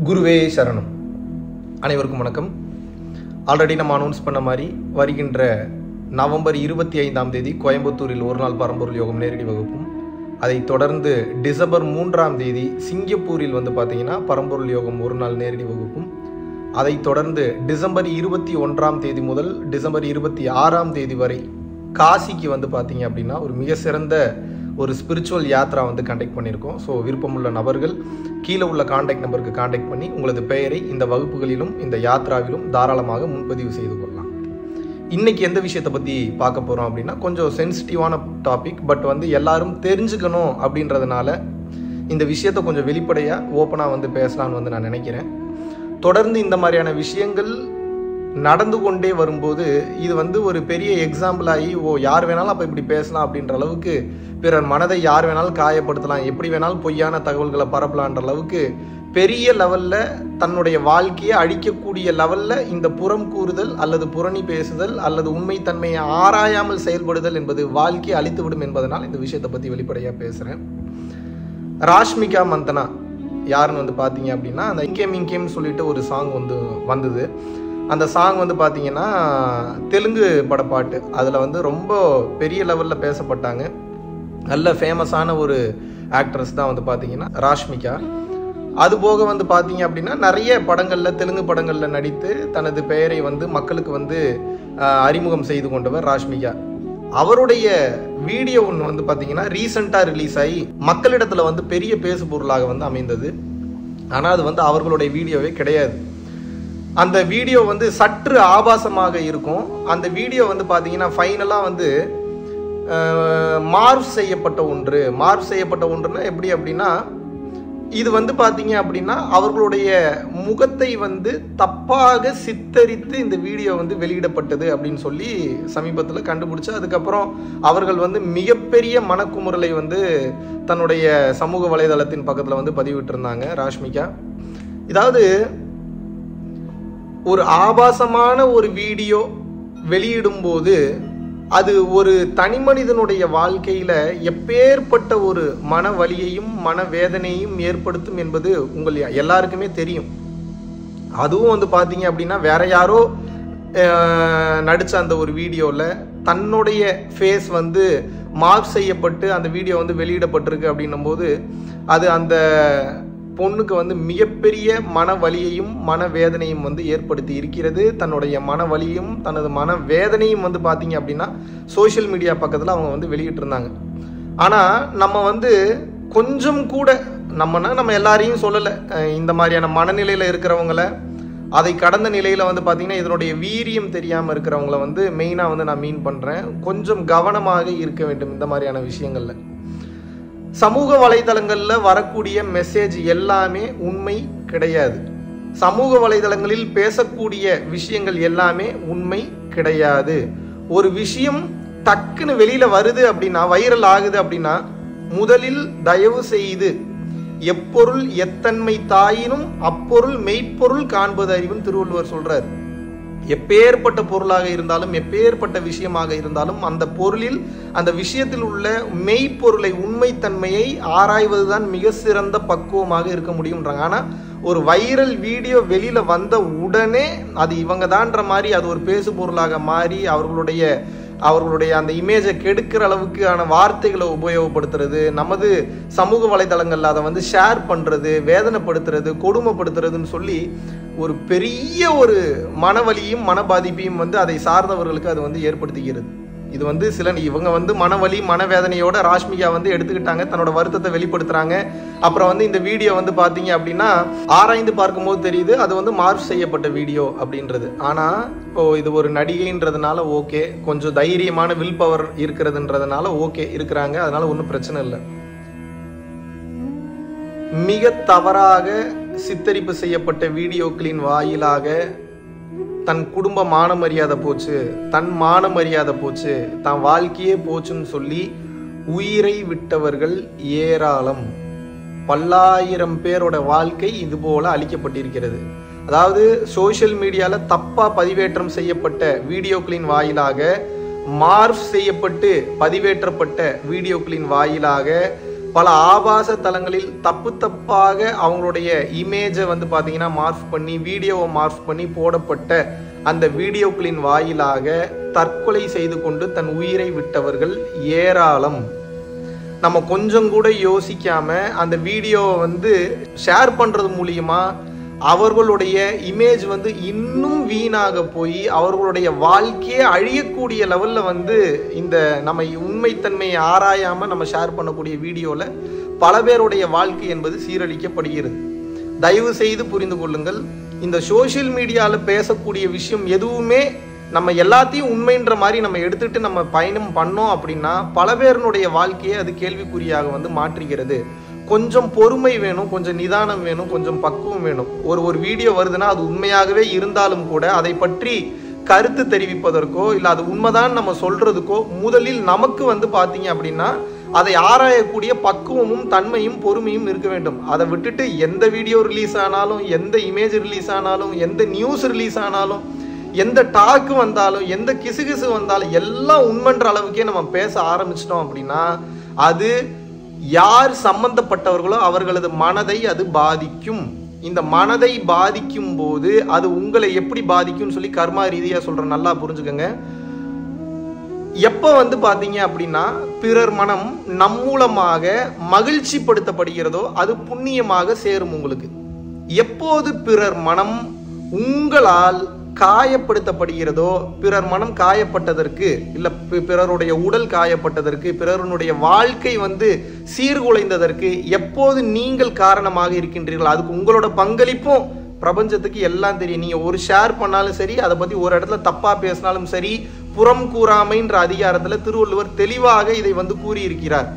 குருவே சரணம். அனைவருக்கும் வணக்கம். ஆல்ரெடி நம்ம அனௌன்ஸ் பண்ண மாதிரி வருகின்ற நவம்பர் 25ஆம் தேதி கோயம்புத்தூரில் ஒரு நாள் பரம்பொருள் யோகம் நேரடி வகுப்பும், அதை தொடர்ந்து டிசம்பர் 3ஆம் தேதி சிங்கப்பூரில் பார்த்தீங்கன்னா பரம்பொருள் யோகம் ஒரு நாள் நேரடி வகுப்பும், அதை தொடர்ந்து டிசம்பர் 21ஆம் தேதி முதல் டிசம்பர் 26ஆம் தேதி வரை காசிக்கு பார்த்தீங்க அப்படின்னா ஒரு மிக சிறந்த ஒரு ஸ்பிரிச்சுவல் யாத்ரா கண்டக்ட் பண்ணியிருக்கோம். ஸோ விருப்பமுள்ள நபர்கள் கீழே உள்ள காண்டாக்ட் நம்பருக்கு காண்டாக்ட் பண்ணி உங்களது பெயரை இந்த வகுப்புகளிலும் இந்த யாத்ராவிலும் தாராளமாக முன்பதிவு செய்து கொள்ளலாம். இன்னைக்கு எந்த விஷயத்தை பற்றி பார்க்க போகிறோம் அப்படின்னா, கொஞ்சம் சென்சிட்டிவான டாபிக், பட் எல்லாரும் தெரிஞ்சுக்கணும் அப்படின்றதுனால இந்த விஷயத்தை கொஞ்சம் வெளிப்படையாக ஓப்பனாக பேசலான்னு நான் நினைக்கிறேன். தொடர்ந்து இந்த மாதிரியான விஷயங்கள் நடந்து கொண்டே வரும்போது இது ஒரு பெரிய எக்ஸாம்பிள் ஆகி யார் வேணாலும் அப்போ இப்படி பேசலாம் அப்படின்ற அளவுக்கு, பிறர் மனதை யார் வேணாலும் காயப்படுத்தலாம், எப்படி வேணாலும் பொய்யான தகவல்களை பரப்பலான்ற அளவுக்கு பெரிய லெவலில் தன்னுடைய வாழ்க்கையை அழிக்கக்கூடிய லெவலில் இந்த புறம் கூறுதல் அல்லது புரணி பேசுதல் அல்லது உண்மைத்தன்மையை ஆராயாமல் செயல்படுதல் என்பது வாழ்க்கையை அழித்துவிடும் என்பதனால் இந்த விஷயத்தை பற்றி வெளிப்படையாக பேசுகிறேன். ராஷ்மிகா மந்தனா யாருன்னு பார்த்தீங்க அப்படின்னா, அந்த இங்கேம் இங்கேம்னு சொல்லிட்டு ஒரு சாங் வந்தது. அந்த சாங் பார்த்தீங்கன்னா தெலுங்கு படப்பாட்டு. அதில் ரொம்ப பெரிய லெவலில் பேசப்பட்டாங்க. நல்ல ஃபேமஸான ஒரு ஆக்ட்ரஸ் தான் பார்த்தீங்கன்னா ராஷ்மிகா. அதுபோக பார்த்தீங்க அப்படின்னா நிறைய படங்களில், தெலுங்கு படங்களில் நடித்து தனது பெயரை மக்களுக்கு அறிமுகம் செய்து கொண்டவர் ராஷ்மிகா. அவருடைய வீடியோ ஒன்று பார்த்தீங்கன்னா ரீசெண்டாக ரிலீஸ் ஆகி மக்களிடத்தில் பெரிய பேசு பொருளாக அமைந்தது. ஆனால் அது அவர்களுடைய வீடியோவே கிடையாது. அந்த வீடியோ சற்று ஆபாசமாக இருக்கும். அந்த வீடியோ பார்த்தீங்கன்னா ஃபைனலாக மார்ஃப் செய்யப்பட்ட ஒன்றுனா எப்படி அப்படின்னா, இது பார்த்தீங்க அப்படின்னா அவர்களுடைய முகத்தை தப்பாக சித்தரித்து இந்த வீடியோ வெளியிடப்பட்டது அப்படின்னு சொல்லி சமீபத்தில் கண்டுபிடிச்சு, அதுக்கப்புறம் அவர்கள் மிகப்பெரிய மனக்குமுறலை தன்னுடைய சமூக வலைதளத்தின் பக்கத்தில் பதிவிட்டிருந்தாங்க ராஷ்மிகா. இதாவது ஒரு ஆபாசமான ஒரு வீடியோ வெளியிடும்போது அது ஒரு தனி மனிதனுடைய வாழ்க்கையில எப்பேற்பட்ட ஒரு மன வலியையும் மனவேதனையும் ஏற்படுத்தும் என்பது உங்கள் எல்லாருக்குமே தெரியும். அதுவும் பார்த்தீங்க அப்படின்னா வேற யாரோ நடிச்ச அந்த ஒரு வீடியோவில் தன்னுடைய ஃபேஸ் மார்க் செய்யப்பட்டு அந்த வீடியோ வெளியிடப்பட்டிருக்கு அப்படின்னும் போது அது அந்த பொண்ணுக்கு மிகப்பெரிய மன வலியையும் மனவேதனையும் ஏற்படுத்தி இருக்கிறது. தன்னுடைய மன வலியும் தனது மனவேதனையும் பார்த்தீங்க அப்படின்னா சோஷியல் மீடியா பக்கத்தில் அவங்க வெளியிட்டிருந்தாங்க. ஆனால் நம்ம கொஞ்சம் கூட நம்ம எல்லாரையும் சொல்லலை, இந்த மாதிரியான மனநிலையில் இருக்கிறவங்கள, அதை கடந்த நிலையில் பார்த்தீங்கன்னா இதனுடைய வீரியம் தெரியாமல் இருக்கிறவங்கள மெயினாக நான் மீன் பண்ணுறேன். கொஞ்சம் கவனமாக இருக்க வேண்டும் இந்த மாதிரியான விஷயங்களில். சமூக வலைதளங்களில் வரக்கூடிய மெசேஜ் எல்லாமே உண்மை கிடையாது. சமூக வலைதளங்களில் பேசக்கூடிய விஷயங்கள் எல்லாமே உண்மை கிடையாது. ஒரு விஷயம் டக்குன்னு வெளியில வருது அப்படின்னா, வைரல் ஆகுது அப்படின்னா, முதலில் தயவு செய்து எப்பொருள் எத்தன்மை தாயினும் அப்பொருள் மெய்ப்பொருள் காண்பது அறிவுன்னு திருவள்ளுவர் சொல்றாரு. எப்பேற்பட்ட பொருளாக இருந்தாலும் எப்பேற்பட்ட விஷயமாக இருந்தாலும் அந்த பொருளில் அந்த விஷயத்தில் உள்ள மெய்ப்பொருளை உண்மைத்தன்மையை ஆராய்வதுதான் மிக சிறந்த பக்குவமாக இருக்க முடியும்ன்றாங்க. ஆனால் ஒரு வைரல் வீடியோ வெளியில வந்த உடனே அது இவங்க தான்ற மாதிரி அது ஒரு பேசு பொருளாக மாறி அவர்களுடைய அந்த இமேஜை கெடுக்கிற அளவுக்கான வார்த்தைகளை உபயோகப்படுத்துறது, நமது சமூக வலைதளங்கள்ல அதை ஷேர் பண்றது, வேதனைப்படுத்துறது, கொடுமைப்படுத்துறதுன்னு சொல்லி ஒரு பெரிய ஒரு மனவலியும் மனபாதிப்பையும் அதை சார்ந்தவர்களுக்கு அது ஏற்படுத்துகிறது. இது இவங்க மனவலி மனவேதனையோட ராஷ்மிகா எடுத்துக்கிட்டாங்க, தன்னோட வருத்தத்தை வெளிப்படுத்துறாங்க. அப்புறம் இந்த வீடியோ பார்த்தீங்க அப்படின்னா ஆராய்ந்து பார்க்கும்போது தெரியுது அது மார்க் செய்யப்பட்ட வீடியோ அப்படின்றது. ஆனா இப்போ இது ஒரு நடிகைன்றதுனால ஓகே, கொஞ்சம் தைரியமான வில் பவர் இருக்கிறதுன்றதுனால ஓகே இருக்கிறாங்க, அதனால ஒன்றும் பிரச்சனை இல்லை. மிக தவறாக சித்தரிப்பு செய்யப்பட்ட வீடியோக்களின் வாயிலாக தன் குடும்ப மான மரியாதை போச்சு, தன் மான மரியாதை போச்சு, தன் வாழ்க்கையே போச்சுன்னு சொல்லி உயிரை விட்டவர்கள் ஏராளம். பல்லாயிரம் பேரோட வாழ்க்கை இது போல அளிக்கப்பட்டிருக்கிறது. அதாவது சோஷியல் மீடியால தப்பா பதிவேற்றம் செய்யப்பட்ட வீடியோக்களின் வாயிலாக, மார்ஃப் செய்யப்பட்டு பதிவேற்றப்பட்ட வீடியோக்களின் வாயிலாக பல ஆபாச தளங்களில் தப்பாக அவங்களுடைய இமேஜை வந்து பார்த்தீங்கன்னா மார்ஃப் பண்ணி, வீடியோவை மார்ஃப் பண்ணி போடப்பட்ட அந்த வீடியோக்களின் வாயிலாக தற்கொலை செய்து கொண்டு தன் உயிரை விட்டவர்கள் ஏராளம். நம்ம கொஞ்சம் கூட யோசிக்காம அந்த வீடியோவை வந்து ஷேர் பண்றது மூலியமா அவர்களுடைய இமேஜ் வந்து இன்னும் வீணாக போய் அவர்களுடைய வாழ்க்கையே அழியக்கூடிய லெவல்ல வந்து இந்த நம்ம உண்மைத்தன்மையை ஆராயாம நம்ம ஷேர் பண்ணக்கூடிய வீடியோல பல பேருடைய வாழ்க்கை என்பது சீரழிக்கப்படுகிறது. தயவு செய்து புரிந்து கொள்ளுங்கள். இந்த சோசியல் மீடியால பேசக்கூடிய விஷயம் எதுவுமே நம்ம எல்லாத்தையும் உண்மைன்ற மாதிரி நம்ம எடுத்துட்டு நம்ம பயணம் பண்ணோம் அப்படின்னா பல பேருடைய வாழ்க்கையை அது கேள்விக்குறியாக வந்து மாற்றுகிறது. கொஞ்சம் பொறுமை வேணும், கொஞ்சம் நிதானம் வேணும், கொஞ்சம் பக்குவம் வேணும். ஒரு வீடியோ வருதுன்னா அது உண்மையாகவே இருந்தாலும் கூட அதை பற்றி கருத்து தெரிவிப்பதற்கோ இல்லை அது உண்மைதான் நம்ம சொல்றதுக்கோ முதலில் நமக்கு வந்து பார்த்தீங்க அப்படின்னா அதை ஆராயக்கூடிய பக்குவமும் தன்மையும் பொறுமையும் இருக்க வேண்டும். அதை விட்டுட்டு எந்த வீடியோ ரிலீஸ் ஆனாலும், எந்த இமேஜ் ரிலீஸ் ஆனாலும், எந்த நியூஸ் ரிலீஸ் ஆனாலும், எந்த டாக்கு வந்தாலும், எந்த கிசுகிசு வந்தாலும் எல்லாம் உண்மைன்ற அளவுக்கே நம்ம பேச ஆரம்பிச்சிட்டோம் அப்படின்னா அது யார் சம்பந்தப்பட்டவர்களோ அவர்களது மனதை அது பாதிக்கும். இந்த மனதை பாதிக்கும் போது அது உங்களை எப்படி பாதிக்கும்னு சொல்லி கர்மா ரீதியா சொல்றேன், நல்லா புரிஞ்சுக்கங்க. எப்ப வந்து பாத்தீங்க அப்படின்னா பிறர் மனம் நம் மூலமாக மகிழ்ச்சி படுத்தப்படுகிறதோ அது புண்ணியமாக சேரும் உங்களுக்கு. எப்போது பிறர் மனம் உங்களால் காயப்படுத்தப்படுகிறதோ, பிறர் மனம் காயப்பட்டதற்கு இல்ல பிறருடைய உடல் காயப்பட்டதற்கு, பிறருடைய வாழ்க்கை வந்து சீர்குலைந்ததற்கு எப்போது நீங்கள் காரணமாக இருக்கின்றீர்கள், அதுக்கு உங்களோட பங்களிப்பும் பிரபஞ்சத்துக்கு எல்லாம் தெரியும். நீங்க ஒரு ஷேர் பண்ணாலும் சரி, அதை பத்தி ஒரு இடத்துல தப்பா பேசினாலும் சரி, புறம் கூறாமைன்ற அதிகாரத்துல திருவள்ளுவர் தெளிவாக இதை வந்து கூறியிருக்கிறார்.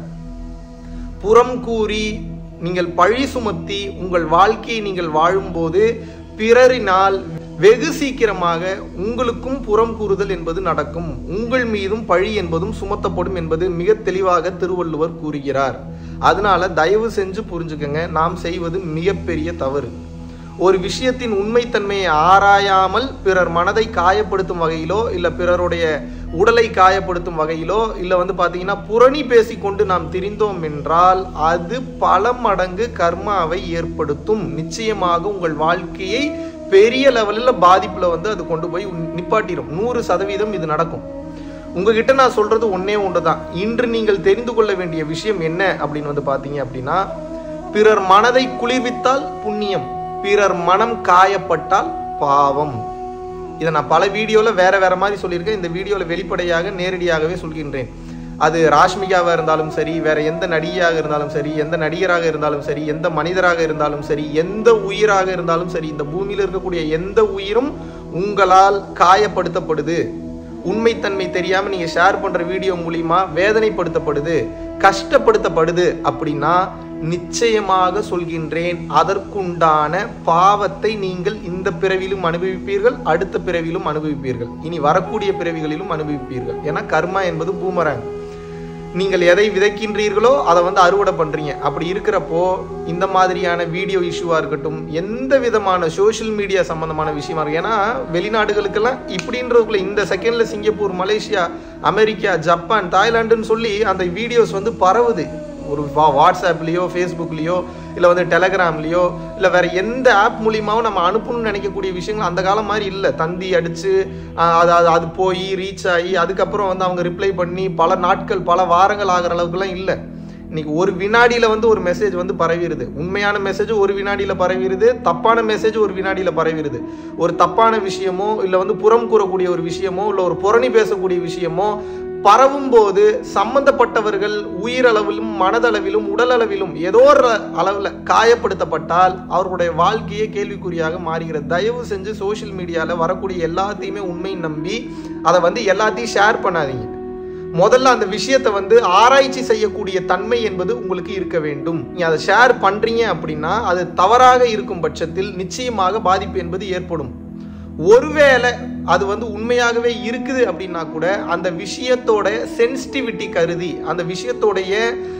புறம் கூறி நீங்கள் பழி சுமத்தி உங்கள் வாழ்க்கையை நீங்கள் வாழும்போது பிறரினால் வெகு சீக்கிரமாக உங்களுக்கும் புறம் கூறுதல் என்பது நடக்கும், உங்கள் மீதும் பழி என்பதும் சுமத்தப்படும் என்பது மிக தெளிவாக திருவள்ளுவர் கூறுகிறார். அதனால தயவு செஞ்சு புரிஞ்சுக்கங்க, நாம் செய்வது மிகப்பெரிய தவறு. ஒரு விஷயத்தின் உண்மைத்தன்மையை ஆராயாமல் பிறர் மனதை காயப்படுத்தும் வகையிலோ இல்ல பிறருடைய உடலை காயப்படுத்தும் வகையிலோ இல்ல வந்து பாத்தீங்கன்னா புரணி பேசிக்கொண்டு நாம் திரிந்தோம் என்றால் அது பல மடங்கு கர்மாவை ஏற்படுத்தும். நிச்சயமாக உங்கள் வாழ்க்கையை பெரிய லெவலில் பாதிப்புல வந்து அது கொண்டு போய் நிப்பாட்டிடும். 100% இது நடக்கும். உங்ககிட்ட நான் சொல்றது ஒன்னே ஒன்றுதான். இன்று நீங்கள் தெரிந்து கொள்ள வேண்டிய விஷயம் என்ன அப்படின்னு வந்து பாத்தீங்க அப்படின்னா, பிறர் மனதை குளிர்வித்தால் புண்ணியம், பிறர் மனம் காயப்பட்டால் பாவம். இதை நான் பல வீடியோல வேற மாதிரி சொல்லியிருக்கேன். இந்த வீடியோல வெளிப்படையாக நேரடியாகவே சொல்கின்றேன். அது ராஷ்மிகாவாக இருந்தாலும் சரி, வேற எந்த நடிகையாக இருந்தாலும் சரி, எந்த நடிகராக இருந்தாலும் சரி, எந்த மனிதராக இருந்தாலும் சரி, எந்த உயிராக இருந்தாலும் சரி, இந்த பூமியில் இருக்கக்கூடிய எந்த உயிரும் உங்களால் காயப்படுத்தப்படுது, உண்மைத்தன்மை தெரியாம நீங்க ஷேர் பண்ற வீடியோ மூலியமா வேதனைப்படுத்தப்படுது, கஷ்டப்படுத்தப்படுது அப்படின்னா நிச்சயமாக சொல்கின்றேன், அதற்குண்டான பாவத்தை நீங்கள் இந்த பிறவிலும் அனுபவிப்பீர்கள், அடுத்த பிறவிலும் அனுபவிப்பீர்கள், இனி வரக்கூடிய பிறவிகளிலும் அனுபவிப்பீர்கள். ஏன்னா கர்மா என்பது பூமராங். நீங்கள் எதை விதைக்கின்றீர்களோ அதை வந்து அறுவடை பண்றீங்க. அப்படி இருக்கிறப்போ இந்த மாதிரியான வீடியோ இஷ்யூவா இருக்கட்டும், எந்த விதமான சோசியல் மீடியா சம்பந்தமான விஷயமா இருக்கு. ஏன்னா வெளிநாடுகளுக்கெல்லாம் இப்படின்றதுக்குள்ள இந்த செகண்ட்ல சிங்கப்பூர், மலேசியா, அமெரிக்கா, ஜப்பான், தாய்லாந்துன்னு சொல்லி அந்த வீடியோஸ் வந்து பரவுது. ஒரு வாட்ஸ்அப்லேயோ ஃபேஸ்புக்லேயோ இல்லை வந்து டெலகிராம்லேயோ இல்லை வேற எந்த ஆப் மூலியமாவும் நம்ம அனுப்பணும்னு நினைக்கக்கூடிய விஷயங்கள் அந்த காலம் மாதிரி இல்லை. தந்தி அடித்து அது போய் ரீச் ஆகி அதுக்கப்புறம் வந்து அவங்க ரிப்ளை பண்ணி பல நாட்கள் பல வாரங்கள் ஆகிற அளவுக்குலாம் இல்லை. இன்னைக்கு ஒரு வினாடியில் வந்து ஒரு மெசேஜ் வந்து பரவிடுது. உண்மையான மெசேஜ் ஒரு வினாடியில் பரவிடுது, தப்பான மெசேஜ் ஒரு வினாடியில் பரவிடுது. ஒரு தப்பான விஷயமோ இல்லை வந்து புறம் கூறக்கூடிய ஒரு விஷயமோ இல்லை ஒரு புரணி பேசக்கூடிய விஷயமோ பரவும் போது சம்பந்தப்பட்டவர்கள் உயிரளவிலும் மனதளவிலும் உடலளவிலும் ஏதோ ஒரு அளவில் காயப்படுத்தப்பட்டால் அவர்களுடைய வாழ்க்கையே கேள்விக்குறியாக மாறுகிறது. தயவு செஞ்சு சோசியல் மீடியாவில் வரக்கூடிய எல்லாத்தையுமே உண்மை நம்பி அதை வந்து எல்லாத்தையும் ஷேர் பண்ணாதீங்க. முதல்ல அந்த விஷயத்தை வந்து ஆராய்ச்சி செய்யக்கூடிய தன்மை என்பது உங்களுக்கு இருக்க வேண்டும். நீ அதை ஷேர் பண்றீங்க அப்படின்னா அது தவறாக இருக்கும் பட்சத்தில் நிச்சயமாக பாதிப்பு என்பது ஏற்படும். ஒருவேளை அது வந்து உண்மையாகவே இருக்குது அப்படின்னா கூட அந்த விஷயத்தோட சென்சிட்டிவிட்டி கருதி, அந்த விஷயத்தோடைய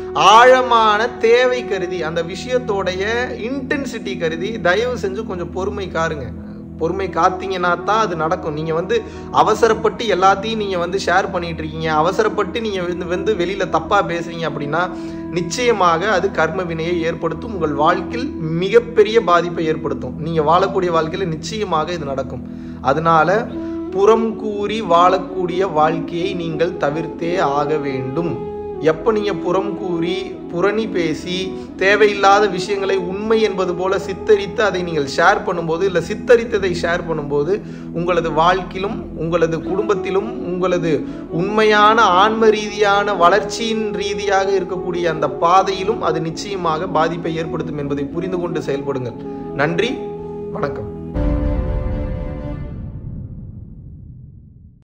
ஆழமான தேவை கருதி, அந்த விஷயத்தோடைய இன்டென்சிட்டி கருதி தயவு செஞ்சு கொஞ்சம் பொறுமை காருங்க. பொறுமை காத்தீங்கன்னா தான் அது நடக்கும். நீங்கள் அவசரப்பட்டு எல்லாத்தையும் நீங்கள் ஷேர் பண்ணிட்டு இருக்கீங்க, அவசரப்பட்டு நீங்கள் வெளியில் தப்பாக பேசுறீங்க அப்படின்னா நிச்சயமாக அது கர்ம வினையை ஏற்படுத்தும், உங்கள் வாழ்க்கையில் மிகப்பெரிய பாதிப்பை ஏற்படுத்தும். நீங்கள் வாழக்கூடிய வாழ்க்கையில் நிச்சயமாக இது நடக்கும். அதனால புறம் கூறி வாழக்கூடிய வாழ்க்கையை நீங்கள் தவிர்த்தே ஆக வேண்டும். எப்போ நீங்கள் புறம் கூறி புரணி பேசி தேவையில்லாத விஷயங்களை உண்மை என்பது போல சித்தரித்து அதை நீங்கள் ஷேர் பண்ணும்போது, இல்லை சித்தரித்ததை ஷேர் பண்ணும்போது, உங்களது வாழ்க்கையிலும் உங்களது குடும்பத்திலும் உங்களது உண்மையான ஆன்ம ரீதியான வளர்ச்சியின் ரீதியாக இருக்கக்கூடிய அந்த பாதையிலும் அது நிச்சயமாக பாதிப்பை ஏற்படுத்தும் என்பதை புரிந்து கொண்டு செயல்படுங்கள். நன்றி, வணக்கம்.